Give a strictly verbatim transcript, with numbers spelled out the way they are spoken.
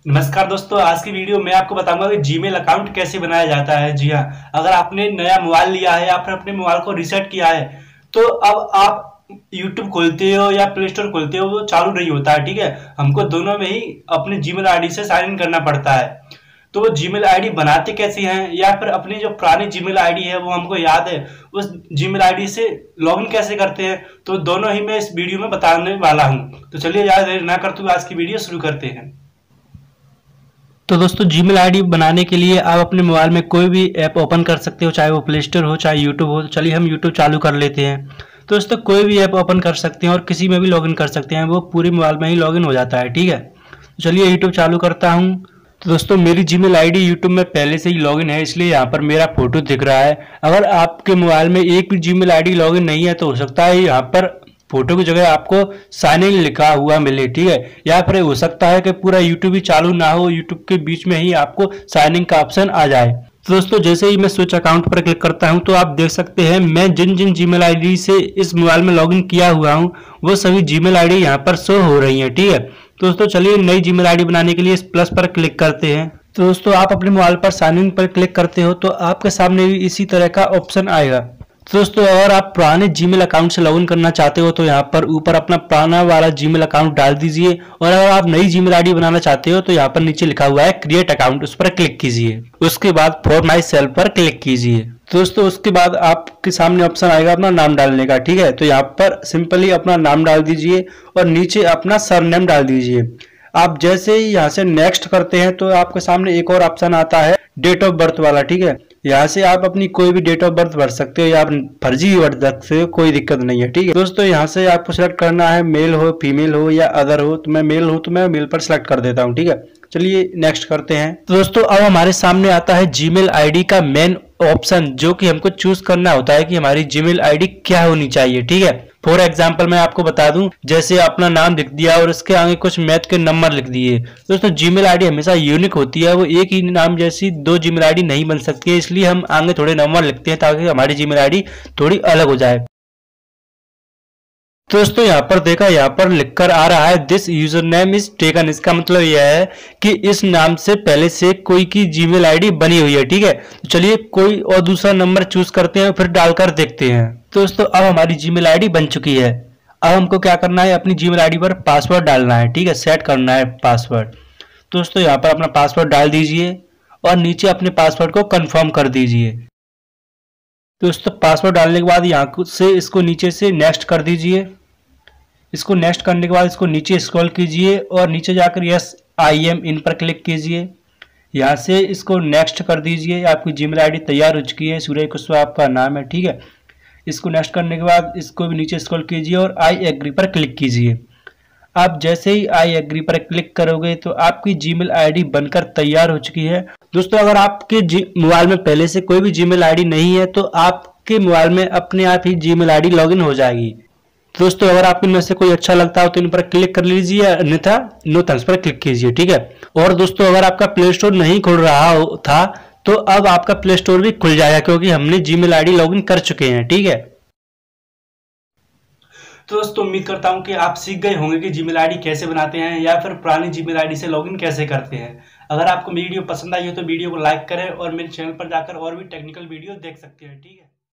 नमस्कार दोस्तों, आज की वीडियो में आपको बताऊंगा कि जीमेल अकाउंट कैसे बनाया जाता है। जी हाँ, अगर आपने नया मोबाइल लिया है या फिर अपने मोबाइल को रीसेट किया है तो अब आप यूट्यूब खोलते हो या प्ले स्टोर खोलते हो वो चालू नहीं होता है। ठीक है, हमको दोनों में ही अपने जीमेल आईडी से साइन इन करना पड़ता है। तो वो जीमेल आईडी बनाते कैसे हैं या फिर अपनी जो पुरानी जीमेल आईडी है वो हमको याद है, उस जीमेल आईडी से लॉगिन कैसे करते हैं, तो दोनों ही मैं इस वीडियो में बताने वाला हूँ। तो चलिए ज़्यादा देर ना करते हुए आज की वीडियो शुरू करते हैं। तो दोस्तों, जीमेल आईडी बनाने के लिए आप अपने मोबाइल में कोई भी ऐप ओपन कर सकते हो, चाहे वो प्ले स्टोर हो चाहे यूट्यूब हो। तो चलिए हम यूट्यूब चालू कर लेते हैं। तो दोस्तों, कोई भी ऐप ओपन कर सकते हैं और किसी में भी लॉगिन कर सकते हैं, वो पूरे मोबाइल में ही लॉगिन हो जाता है। ठीक है, तो चलिए यूट्यूब चालू करता हूँ। तो दोस्तों, मेरी जीमेल आईडी यूट्यूब में पहले से ही लॉगिन है, इसलिए यहाँ पर मेरा फोटो दिख रहा है। अगर आपके मोबाइल में एक भी जीमेल आईडी लॉगिन नहीं है तो हो सकता है यहाँ पर फोटो की जगह आपको साइन इन लिखा हुआ मिले। ठीक है, या फिर हो सकता है कि पूरा यूट्यूब ही चालू ना हो, यूट्यूब के बीच में ही आपको साइन इन का ऑप्शन आ जाए। तो दोस्तों, जैसे ही मैं स्विच अकाउंट पर क्लिक करता हूं तो आप देख सकते हैं मैं जिन जिन जीमेल आईडी से इस मोबाइल में लॉगिन किया हुआ हूं वो सभी जीमेल आईडी यहां पर शो हो रही हैं। ठीक है, तो दोस्तों चलिए नई जीमेल आईडी बनाने के लिए इस प्लस पर क्लिक करते हैं। तो दोस्तों, आप अपने मोबाइल पर साइन इन पर क्लिक करते हो तो आपके सामने भी इसी तरह का ऑप्शन आएगा। तो दोस्तों, अगर आप पुराने जीमेल अकाउंट से लॉगिन करना चाहते हो तो यहाँ पर ऊपर अपना पुराना वाला जीमेल अकाउंट डाल दीजिए, और अगर आप नई जीमेल आईडी बनाना चाहते हो तो यहाँ पर नीचे लिखा हुआ है क्रिएट अकाउंट, उस पर क्लिक कीजिए। उसके बाद फॉर माई सेल्फ पर क्लिक कीजिए। तो दोस्तों, उसके बाद आपके सामने ऑप्शन आएगा अपना नाम डालने का। ठीक है, तो यहाँ पर सिंपली अपना नाम डाल दीजिए और नीचे अपना सरनेम डाल दीजिए। आप जैसे ही यहाँ से नेक्स्ट करते हैं तो आपके सामने एक और ऑप्शन आता है डेट ऑफ बर्थ वाला। ठीक है, यहाँ से आप अपनी कोई भी डेट ऑफ बर्थ भर सकते हो या आप फर्जी भी भर सकते हो, कोई दिक्कत नहीं है। ठीक है दोस्तों, यहाँ से आपको सिलेक्ट करना है मेल हो फीमेल हो या अदर हो। तो मैं मेल हूँ तो मैं मेल पर सिलेक्ट कर देता हूँ। ठीक है, चलिए नेक्स्ट करते हैं। तो दोस्तों, अब हमारे सामने आता है जीमेल आईडी का मेन ऑप्शन, जो कि हमको चूज करना होता है कि हमारी जीमेल आईडी क्या होनी चाहिए। ठीक है, फॉर एग्जाम्पल मैं आपको बता दूं, जैसे अपना नाम लिख दिया और इसके आगे कुछ मैथ के नंबर लिख दिए। दोस्तों, जीमेल आईडी हमेशा यूनिक होती है, वो एक ही नाम जैसी दो जीमेल आईडी नहीं बन सकती है, इसलिए हम आगे थोड़े नंबर लिखते हैं ताकि हमारी जीमेल आईडी थोड़ी अलग हो जाए। तो दोस्तों, यहाँ पर देखा, यहाँ पर लिखकर आ रहा है this username is taken. इसका मतलब यह है कि इस नाम से पहले से कोई की जीमेल आईडी बनी हुई है। ठीक है, तो चलिए कोई और दूसरा नंबर चूज करते हैं, फिर डालकर देखते हैं। तो दोस्तों, अब हमारी जीमेल आईडी बन चुकी है। अब हमको क्या करना है, अपनी जीमेल आईडी पर पासवर्ड डालना है। ठीक है, सेट करना है पासवर्ड। तो दोस्तों, यहाँ पर अपना पासवर्ड डाल दीजिए और नीचे अपने पासवर्ड को कंफर्म कर दीजिए। दोस्तों, पासवर्ड डालने के बाद यहाँ से इसको नीचे से नेक्स्ट कर दीजिए। इसको नेक्स्ट करने के बाद इसको नीचे स्क्रॉल कीजिए और नीचे जाकर यस आई एम इन पर क्लिक कीजिए। यहाँ से इसको नेक्स्ट कर दीजिए। आपकी जीमेल आईडी तैयार हो चुकी है, सूर्य कुशवाहा आपका नाम है। ठीक है, इसको नेक्स्ट करने के बाद इसको भी नीचे स्क्रॉल कीजिए और आई एग्री पर क्लिक कीजिए। आप जैसे ही आई एग्री पर क्लिक करोगे तो आपकी जीमेल आईडी बनकर तैयार हो चुकी है। दोस्तों, अगर आपके मोबाइल में पहले से कोई भी जीमेल आईडी नहीं है तो आपके मोबाइल में अपने आप ही जीमेल आईडी लॉगिन हो जाएगी। दोस्तों, अगर आपको इनमें से कोई अच्छा लगता हो तो इन पर क्लिक कर लीजिए, अन्यथा नो थैंक्स पर क्लिक कीजिए। ठीक है, और दोस्तों, अगर आपका प्ले स्टोर नहीं खुल रहा था तो अब आपका प्ले स्टोर भी खुल जाएगा, क्योंकि हमने जीमेल आईडी लॉगिन कर चुके हैं। ठीक है, तो दोस्तों उम्मीद करता हूं कि आप सीख गए होंगे कि जीमेल आईडी कैसे बनाते हैं या फिर पुरानी जीमेल आईडी से लॉगिन कैसे करते हैं। अगर आपको वीडियो पसंद आई हो तो वीडियो को लाइक करें और मेरे चैनल पर जाकर और भी टेक्निकल वीडियो देख सकते हैं। ठीक है।